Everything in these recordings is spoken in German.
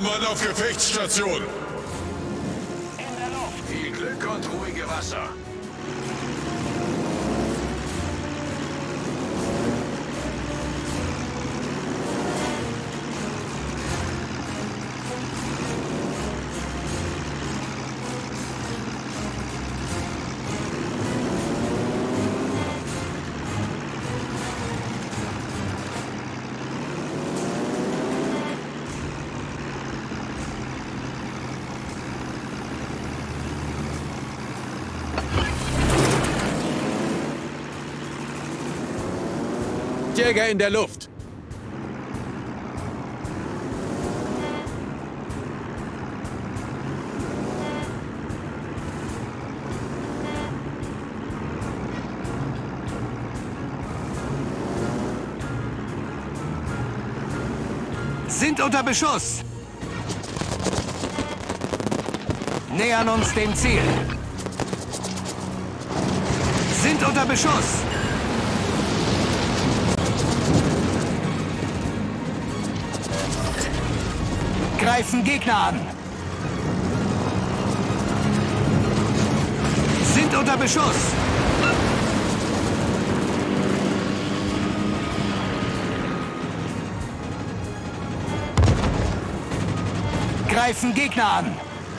Mann auf Gefechtsstation. In der Luft. Viel Glück und ruhige Wasser. Jäger in der Luft. Sind unter Beschuss. Nähern uns dem Ziel. Sind unter Beschuss. Greifen Gegner an. Sind unter Beschuss. Greifen Gegner an.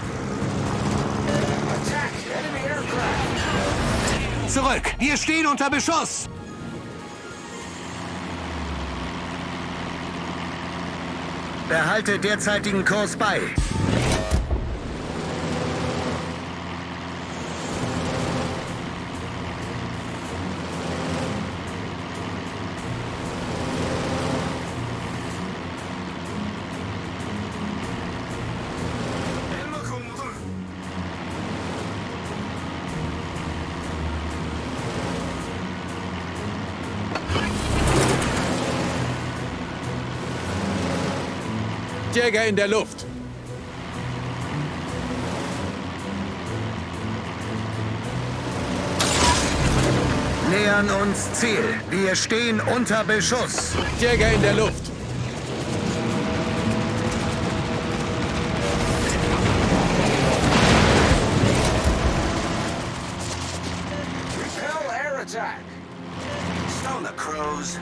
Zurück. Wir stehen unter Beschuss. Behalte derzeitigen Kurs bei. Jäger in der Luft. Nähern uns Ziel. Wir stehen unter Beschuss. Jäger in der Luft. Repel air attack. Stone the crows.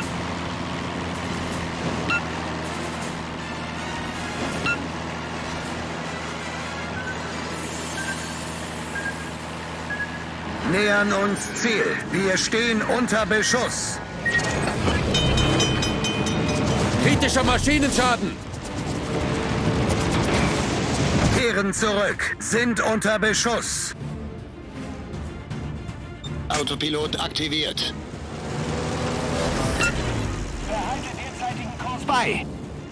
Nähern uns Ziel. Wir stehen unter Beschuss. Kritischer Maschinenschaden. Kehren zurück. Sind unter Beschuss. Autopilot aktiviert. Behalte derzeitigen Kurs bei.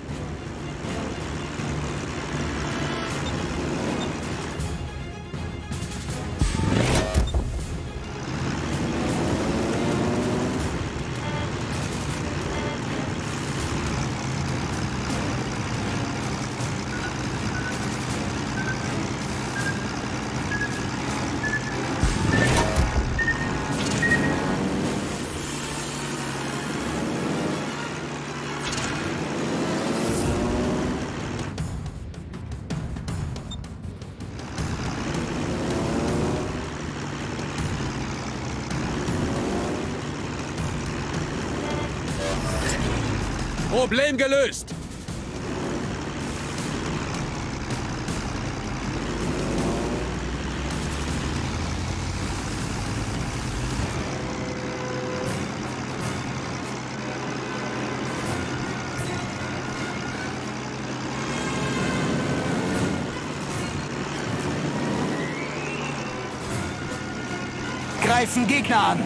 Problem gelöst. Greifen Gegner an.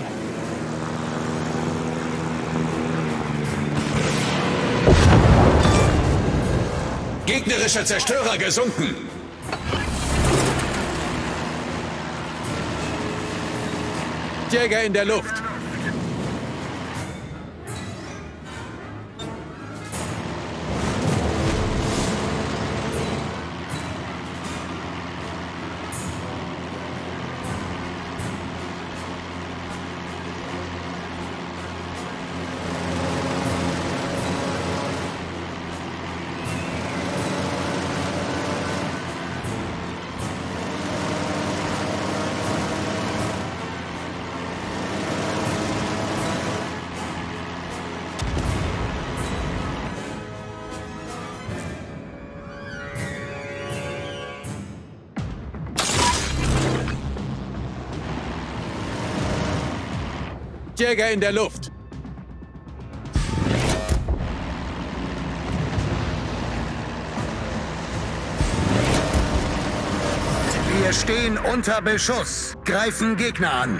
Gegnerischer Zerstörer gesunken. Jäger in der Luft. Jäger in der Luft. Wir stehen unter Beschuss. Greifen Gegner an.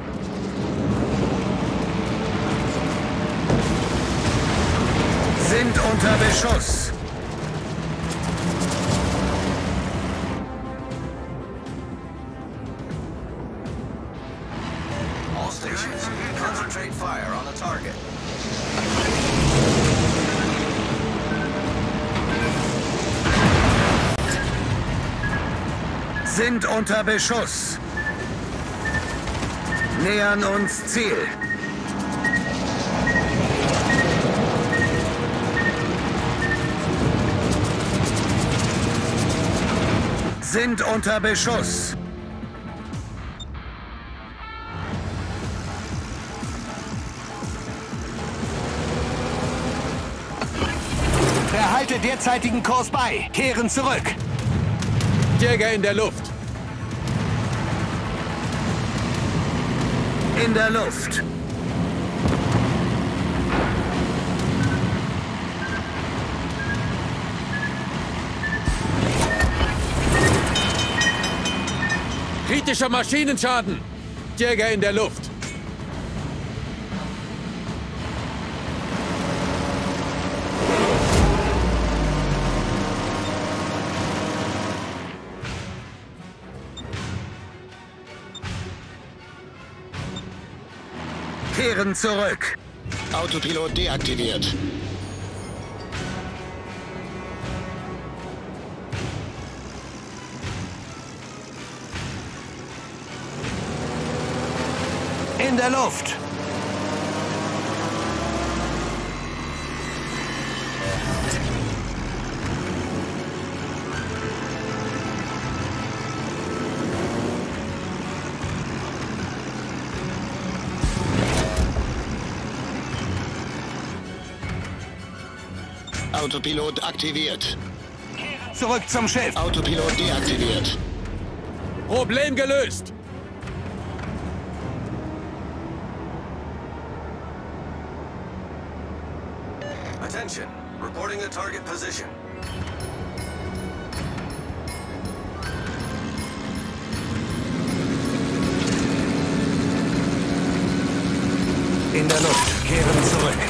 Sind unter Beschuss. All stations, concentrate fire on the target. Sind unter Beschuss. Nähern uns Ziel. Sind unter Beschuss. Behalte derzeitigen Kurs bei. Kehren zurück. Jäger in der Luft. In der Luft. Kritischer Maschinenschaden. Jäger in der Luft. Kehren zurück. Autopilot deaktiviert. In der Luft. Autopilot aktiviert. Zurück zum Schiff. Autopilot deaktiviert. Problem gelöst. Attention, reporting the target position. In der Luft. Kehren zurück.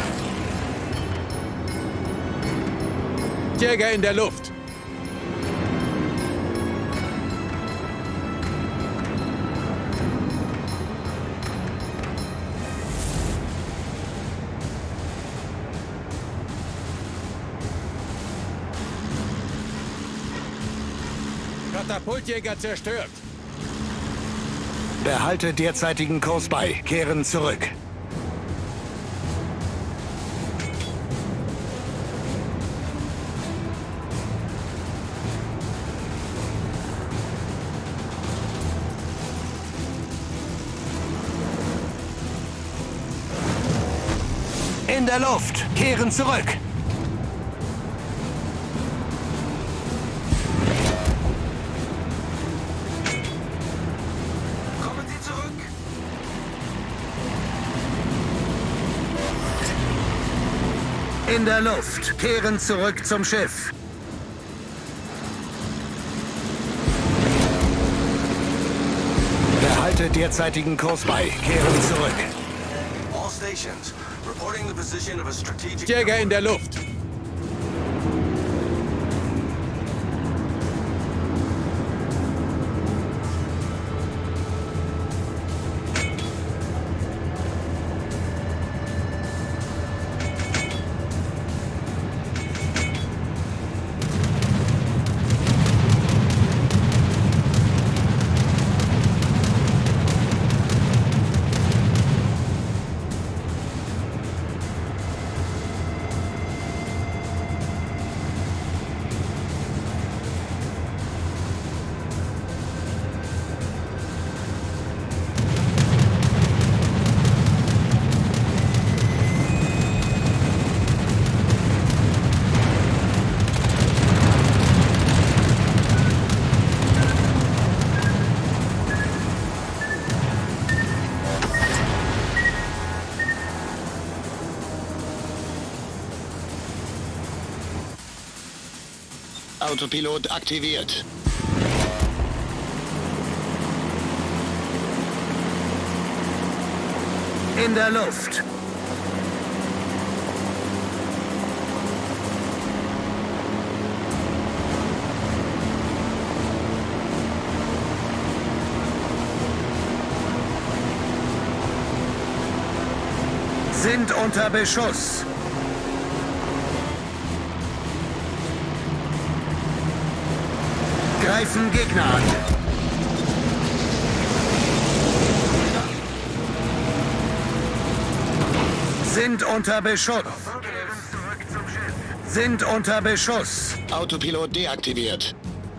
Jäger in der Luft. Katapultjäger zerstört. Behalte derzeitigen Kurs bei. Kehren zurück. In der Luft. Kehren zurück. Kommen Sie zurück. In der Luft. Kehren zurück zum Schiff. Behalte derzeitigen Kurs bei. Kehren zurück. All stations, reporting the position of a strategic... Jäger in der Luft. Autopilot aktiviert. In der Luft. Sind unter Beschuss. Greifen Gegner an. Sind unter Beschuss. Sind unter Beschuss. Autopilot deaktiviert.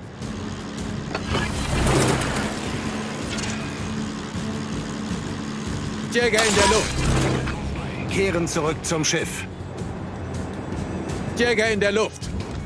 Jäger in der Luft. Kehren zurück zum Schiff. Jäger in der Luft.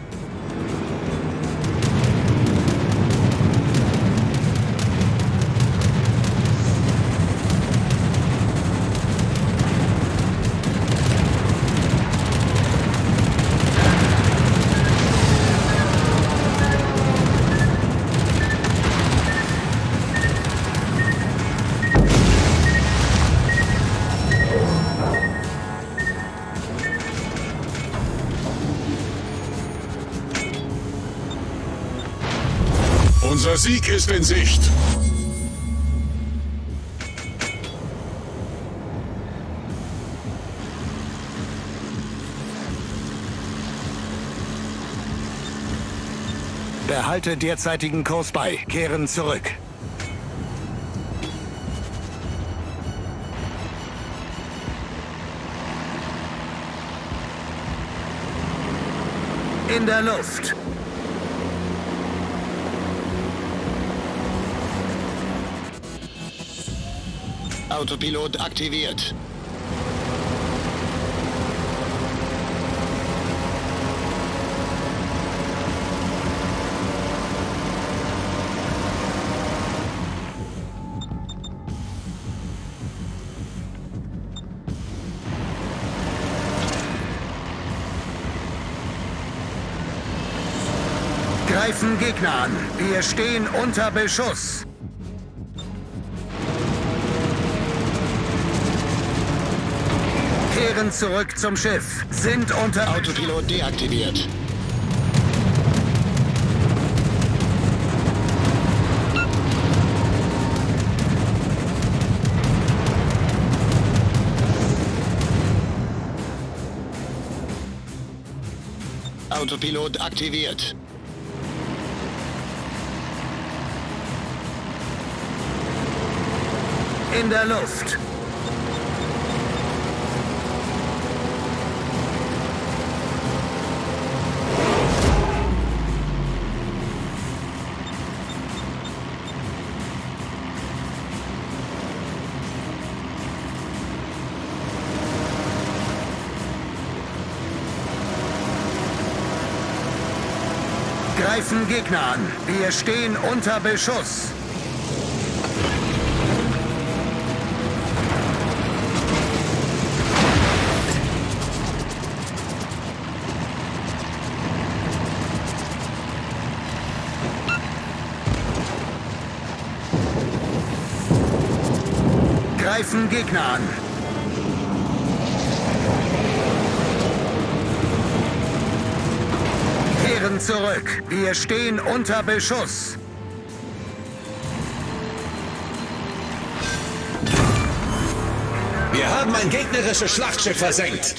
Unser Sieg ist in Sicht. Behalte derzeitigen Kurs bei. Kehren zurück. In der Luft. Autopilot aktiviert. Greifen Gegner an. Wir stehen unter Beschuss. Kehren zurück zum Schiff. Sind unter... Autopilot deaktiviert. Autopilot aktiviert. In der Luft. Greifen Gegner an. Wir stehen unter Beschuss. Greifen Gegner an. Kehren zurück. Wir stehen unter Beschuss. Wir haben ein gegnerisches Schlachtschiff versenkt.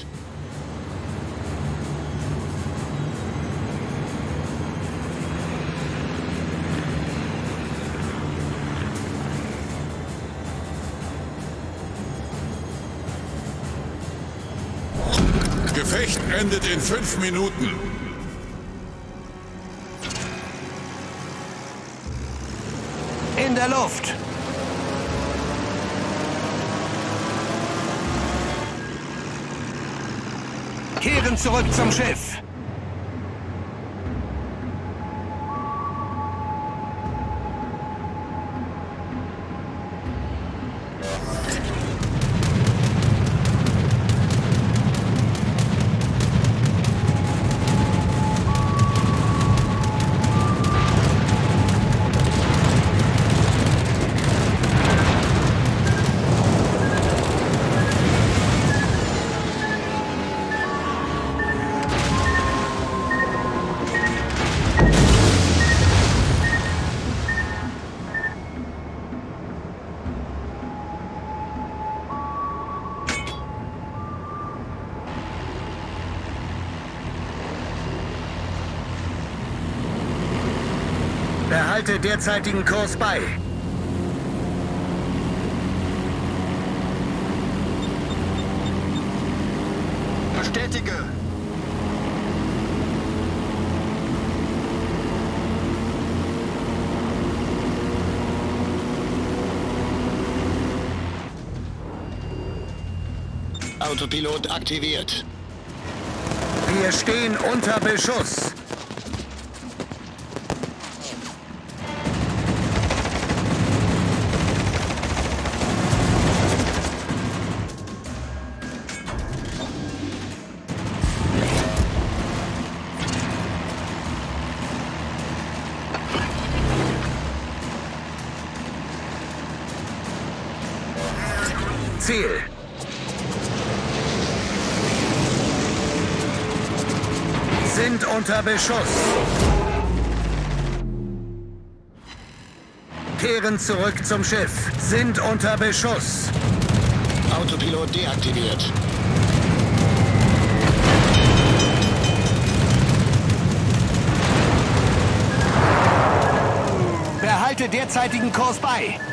Gefecht endet in 5 Minuten. In der Luft. Kehren zurück zum Schiff. Behalte derzeitigen Kurs bei. Bestätige. Autopilot aktiviert. Wir stehen unter Beschuss. Ziel. Sind unter Beschuss. Kehren zurück zum Schiff. Sind unter Beschuss. Autopilot deaktiviert. Behalte derzeitigen Kurs bei.